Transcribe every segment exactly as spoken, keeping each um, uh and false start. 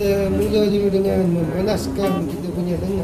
kita mula dulu dengan memanaskan kita punya lengan.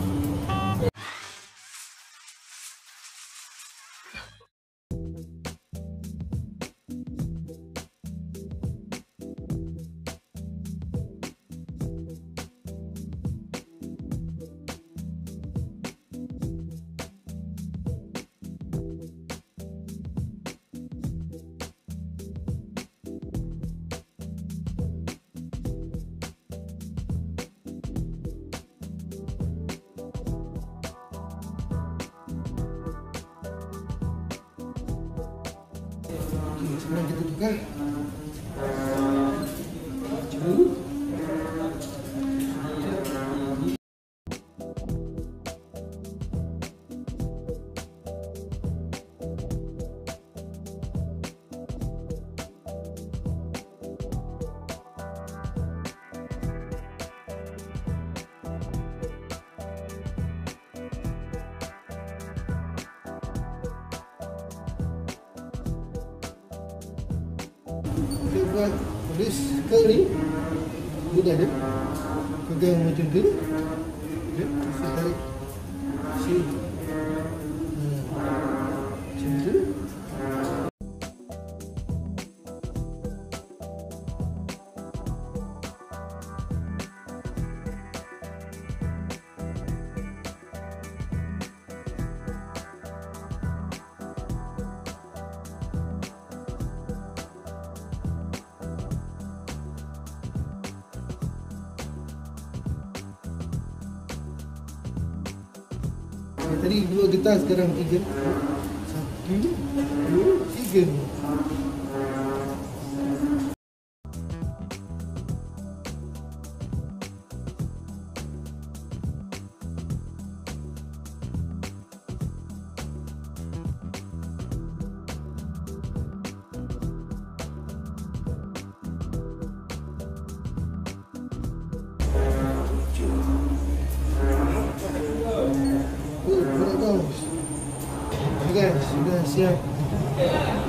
Sekarang kita tukar baju. Kita buat tulis curl ni mudah dia, pegang macam tu, okay. Kita tarik sini, hmm. macam tu. Tadi dua getah, sekarang tiga. Satu, dua, tiga. Okay, sudah siap.